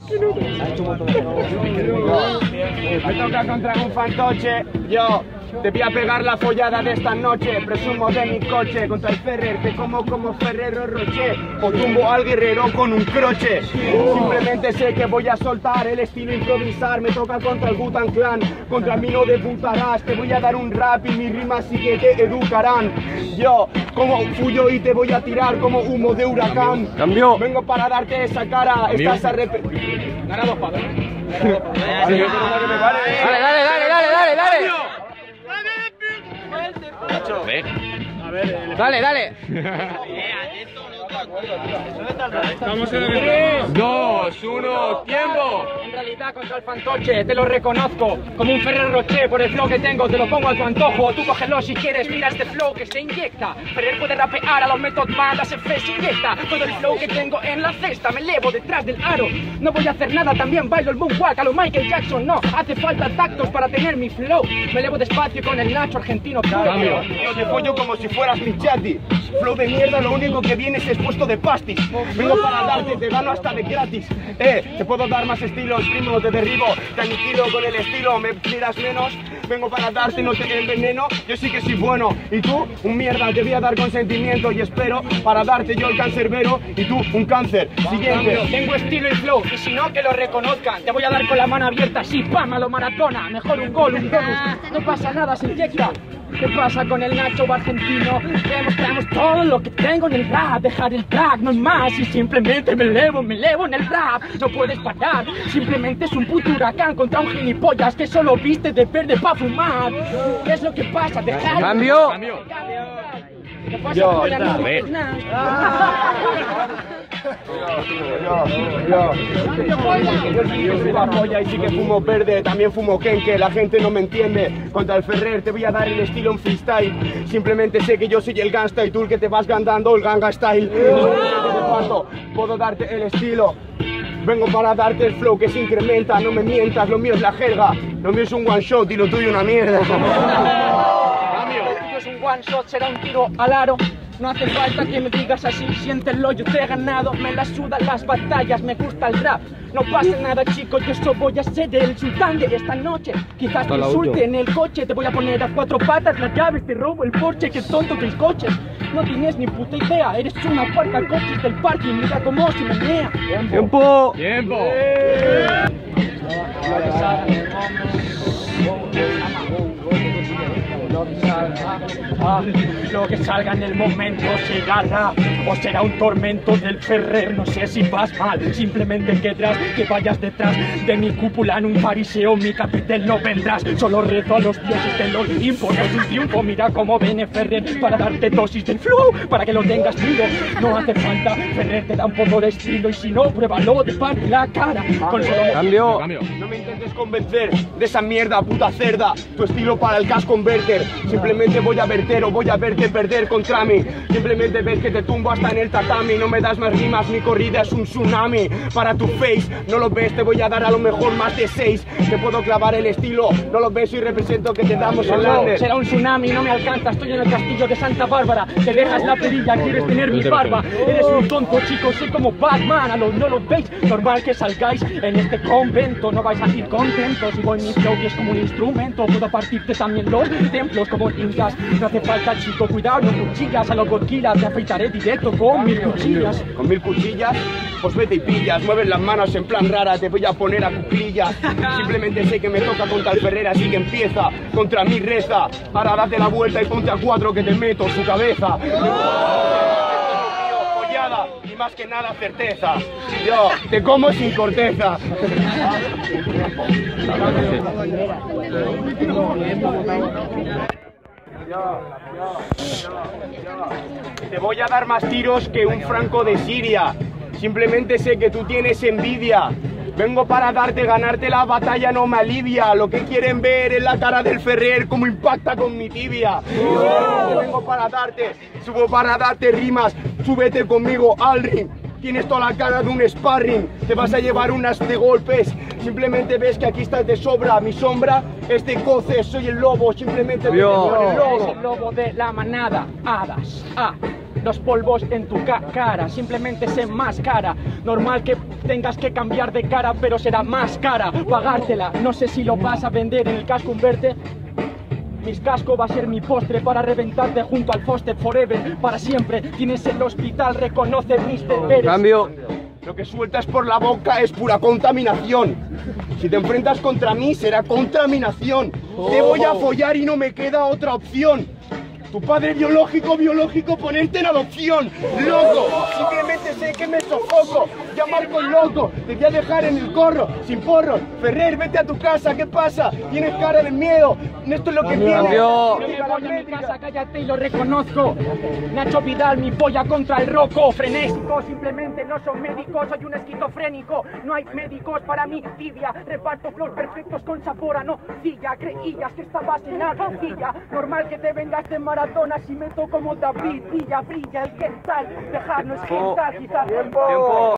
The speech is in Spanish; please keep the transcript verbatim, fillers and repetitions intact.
Me toca contra un fantoche. Yo te voy a pegar la follada de esta noche. Presumo de mi coche contra el Ferrer. Te como como Ferrero Rocher o tumbo al guerrero con un croche. Simplemente sé que voy a soltar el estilo improvisar. Me toca contra el Wu-Tang Clan. Contra mí no debutarás. Te voy a dar un rap y mis rimas sí que te educarán. Yo como fuyo y te voy a tirar como humo de huracán. Cambio. Vengo para darte esa cara. Estás arrepentido. Gana dos palos. Dale, dale, dale, dale, dale, dale. Dale, dale. Estamos en el Dos, uno, tiempo. En realidad contra el fantoche te lo reconozco como un Ferrero Rocher por el flow que tengo, te lo pongo a tu antojo. Tú cógelo si quieres, mira este flow que se inyecta. Ferrer puede rapear a los Method Man, las F se inyecta. Todo el flow que tengo en la cesta, me elevo detrás del aro. No voy a hacer nada, también bailo el moonwalk a lo Michael Jackson. No, hace falta tactos para tener mi flow. Me elevo despacio con el Nacho argentino puro. Yo te pollo como si fueras mi chati. Flow de mierda, lo único que viene es expuesto de pastis. Vengo para darte, te gano hasta de gratis. Eh, te puedo dar más estilos, primo, te derribo, te aniquilo con el estilo, me miras menos. Vengo para darte, no te enveneno, yo sí que soy bueno. Y tú, un mierda, te voy a dar consentimiento y espero para darte yo el cancerbero y tú, un cáncer. Siguiente. Tengo estilo y flow, y si no, que lo reconozcan. Te voy a dar con la mano abierta, así, pam, a lo maratona. Mejor un gol, un bonus, no pasa nada, se inyecta. ¿Qué pasa con el Nacho argentino? Demostramos todo lo que tengo en el rap. Dejar el track, no es más. Y simplemente me elevo, me elevo en el rap. No puedes parar, simplemente es un puto huracán contra un gilipollas que solo viste de verde pa' fumar. ¿Qué es lo que pasa? Dejar. Cambio. ¿Qué pasa Yo, con la a ver. Yo, yo, yo sí que soy la polla y sí que fumo verde, también fumo kenke, la gente no me entiende. Contra el Ferrer te voy a dar el estilo en freestyle. Simplemente sé que yo soy el gangsta y tú el que te vas ganando el ganga style. Puedo darte el estilo. Vengo para darte el flow que se incrementa, no me mientas, lo mío es la jerga. Lo mío es un one shot y lo tuyo una mierda. Esto es un one shot, será un tiro al aro. No hace falta que me digas así, siéntelo, yo te he ganado. Me la sudan las batallas, me gusta el rap. No pasa nada, chicos, yo solo voy a ser el sultán de esta noche. Quizás te insulte en el coche, te voy a poner a cuatro patas las llaves, te robo el Porsche, que tonto que el coche. No tienes ni puta idea, eres una parca coches del parking, mira cómo se menea. Tiempo. Tiempo. Ah, lo que salga en el momento llegará, o será un tormento del Ferrer. No sé si vas mal, simplemente quedarás que vayas detrás de mi cúpula en un fariseo, mi capitel no vendrás. Solo rezo a los dioses del Olimpo, no es un triunfo. Mira cómo viene Ferrer para darte dosis del flow, para que lo tengas vivo. No hace falta, Ferrer te da un poco de estilo, y si no, pruébalo, te parte la cara. Con solo... Cambio. No me intentes convencer de esa mierda, puta cerda. Tu estilo para el cash converter. Simplemente voy a verter o voy a verte perder contra mí. Simplemente ves que te tumbo hasta en el tatami. No me das más rimas, mi corrida es un tsunami. Para tu face, no lo ves, te voy a dar a lo mejor más de seis. Te puedo clavar el estilo, no lo ves y represento que te damos el lander. Será un tsunami, no me alcanza, estoy en el castillo de Santa Bárbara. Te dejas la perilla, quieres tener mi barba. Eres un tonto, chico, soy como Batman. A lo no lo veis, normal que salgáis en este convento. No vais a ir contentos, y voy mi flow que es como un instrumento. Puedo partirte también los templos como incas. No hace falta, chico, cuidado, no cuchillas. A lo Godzilla te afeitaré directo con mil cuchillas. ¿Con mil cuchillas? Pues vete y pillas, mueves las manos en plan rara, te voy a poner a cuclillas. Simplemente sé que me toca contra el Ferrer, así que empieza, contra mí reza. Ahora date la vuelta y ponte a cuatro que te meto su cabeza. Follada y más que nada certeza. Yo te como sin corteza. Te voy a dar más tiros que un franco de Siria. Simplemente sé que tú tienes envidia. Vengo para darte, ganarte la batalla no me alivia. Lo que quieren ver es la cara del Ferrer, cómo impacta con mi tibia. Vengo para darte, subo para darte rimas. Súbete conmigo al ring. Tienes toda la cara de un sparring, te vas a llevar unas de golpes. Simplemente ves que aquí estás de sobra. Mi sombra es de coces, soy el lobo. Simplemente veo el lobo. Es el lobo de la manada. Hadas, ah, los polvos en tu ca cara, simplemente sé más cara. Normal que tengas que cambiar de cara, pero será más cara pagártela. No sé si lo vas a vender en el casco Inverte. Mis casco va a ser mi postre para reventarte junto al Foster Forever. Para siempre tienes el hospital, reconoce mister Pérez. Cambio. Lo que sueltas por la boca es pura contaminación. Si te enfrentas contra mí será contaminación. Te voy a follar y no me queda otra opción. Tu padre biológico, biológico, ponerte en adopción. ¡Loco! Simplemente sé que me sofoco. Ya marco el loco. Te voy a dejar en el corro, sin porro. Ferrer, vete a tu casa. ¿Qué pasa? Tienes cara de miedo. Esto es lo que tienes. Cambio. Yo me voy a mi casa, cállate y lo reconozco. Nacho Vidal, mi polla contra el roco. Frenésico, simplemente no son médicos. Soy un esquizofrénico. No hay médicos para mí, tibia. Reparto flor perfectos con sabor a nocilla. Creías que estabas en la arcilla. Normal que te vengas de Maradona. Si meto como David, brilla, brilla el que tal. Dejarnos gentar, quizás. Tiempo.